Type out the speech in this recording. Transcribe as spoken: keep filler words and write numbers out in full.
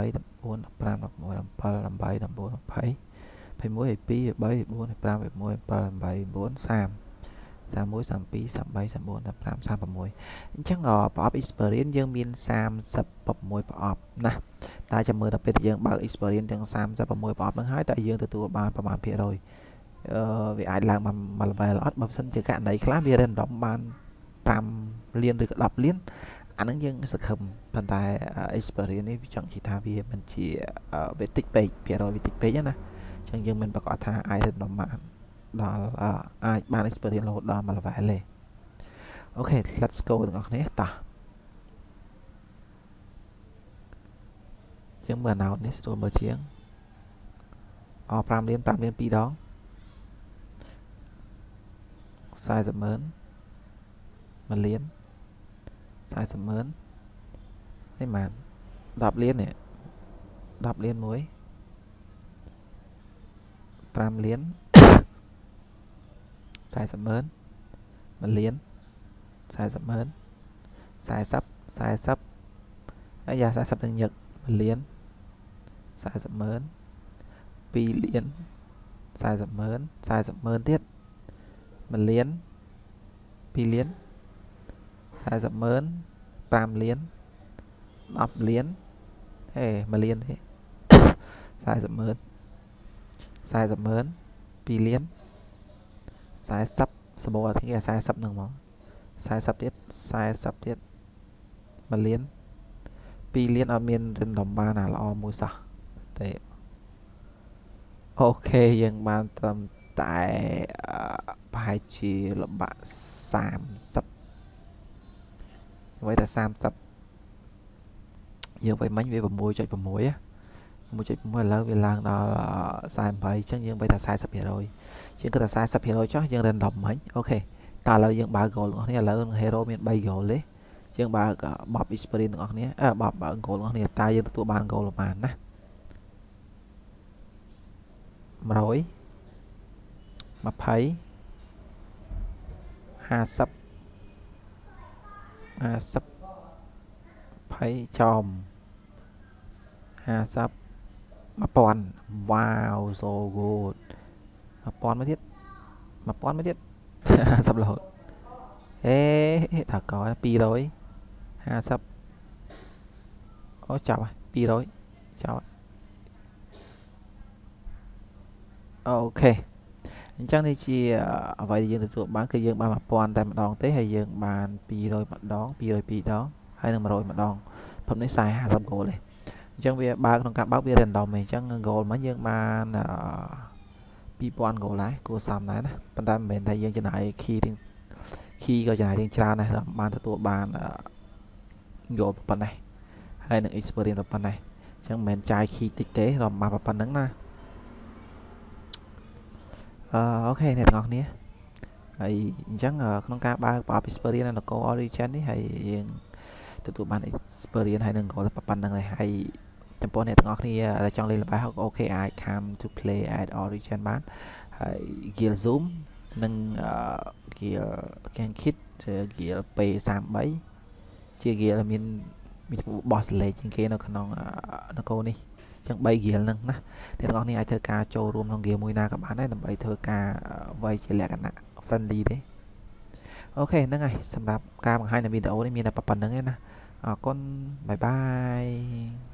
bảy đập bốn đập năm đập một đập ba đập bảy đập bốn đập bảy bảy mũi bảy pi bảy bảy bốn bảy năm bảy mũi ba bảy bốn sam sam mũi sam pi sam bảy sam bốn sam năm sam bảy mũi chắc ngò bỏ experience យើងមាន36ប្រអប់ណាតែចាំមើលដល់ពេលយើងបើក experience ទាំង36ប្រអប់ហ្នឹងហើយតើយើងទទួលបានប្រមាណភាគរយអឺវាអាចឡើងមក level អត់បើមិនជាករណីខ្លះវា random បាន5លានឬក៏10លានអាហ្នឹងយើងសង្ឃឹមប៉ុន្តែ experience នេះចង់និយាយថាវាមិនជាវាតិចពេកភាគរយវាតិចពេកណាអញ្ចឹងយើងមិនប្រកាសថាអាច random បានដល់អាចបាន experience រហូតដល់ level ទេអូខេ let's go ទាំងអស់គ្នាតោះយើងមើល note នេះស្រួលមើលជាងអ5លាន5លាន2ដង40ម៉ឺន1លាន40ម៉ឺននេះបាន10លាននេះ10លានមួយ5លាន40ម៉ឺន1លាន40ម៉ឺន40 40អាយ៉ា40នឹងញឹក1លាន40ម៉ឺន2លាន40ម៉ឺន40ម៉ឺនទៀត1លាន2លាន40ម៉ឺន5លាន10លានហេ1លានទេ40ម៉ឺន40ម៉ឺន2លាន40សម្បូរអត់គេ40ហ្នឹងហ្មង40ទៀត40ទៀត1លាន2លានអត់មាន random បានអាល្អមួយសោះទេអូខេយើងបានត្រឹមតែប្រហែលជាលំបាក30អ្វីតែ30យើងវិញមិញវា 6.6 6.6 ឥឡូវវាឡើងដល់48អញ្ចឹងយើងបីតែ 40% ជាងគិតថា 40% ចុះយើង random មិញអូខេតើឥឡូវយើងបើក goal ទាំងអស់គ្នាឥឡូវ hero មាន3 goal ទេយើងបើក bob experience ទាំងអស់គ្នាអឺ bob បើក goal ទាំងអស់គ្នាតើយើងទទួលបាន goal ប៉ុន្មានណា100 20 50 50 20ចំ 50 1000 wow so good 1000មកទៀត1000មកទៀត50រហូតហេដល់ក250អូចាប់ហើយ200ចាប់អូខេអញ្ចឹងនេះជាអ្វីដែលយើងទទួលបានគឺយើងបាន1000តែម្ដងទេហើយយើងបាន200ម្ដង202ដងហើយនឹង100ម្ដងផុតនេះ50 goal ទេអញ្ចឹងវាបើក្នុងការបើកវា random ទេអញ្ចឹង goal មកយើងបាន2000 goal ដែរគួរសមដែរណាប៉ុន្តែមិនមែនថាយើងចំណាយ key ទាំង key ក៏ចំណាយរៀងច្រើនដែរបានទទួលបាន goal ប៉ុណ្ណេះហើយនឹង experience ប៉ុណ្ណេះអញ្ចឹងមិនមែនចាយ key តិចទេរំបានប៉ុណ្្នឹងណាអឺអូខេអ្នកទាំងអស់គ្នាហើយអញ្ចឹងក្នុងការបើកប្រអប់ experience នៅ Go Origin នេះហើយយើងទទួលបាន experience ហើយនឹង goal ប៉ុណ្្នឹងហើយចំពោះអ្នកទាំងអស់គ្នាដែលចង់លេងល្បែងអូខេអាច come to play at Origin បានហើយ Gear Zoom និង Gear Can Kit Gear ពី 33 ជា Gear មានមានឈ្មោះ boss លេខជាងគេនៅក្នុងនគរនេះចឹង3 gear ហ្នឹងណាអ្នកទាំងអស់គ្នាអាចធ្វើការចូលរួមក្នុង gear មួយណាក៏បានដែរដើម្បីធ្វើការវាយជាលក្ខណៈ friendly ទេអូខេហ្នឹងហើយសម្រាប់ការបង្ហាញនៅវីដេអូនេះមានតែប៉ុណ្្នឹងឯណាអរគុណបាយបាយ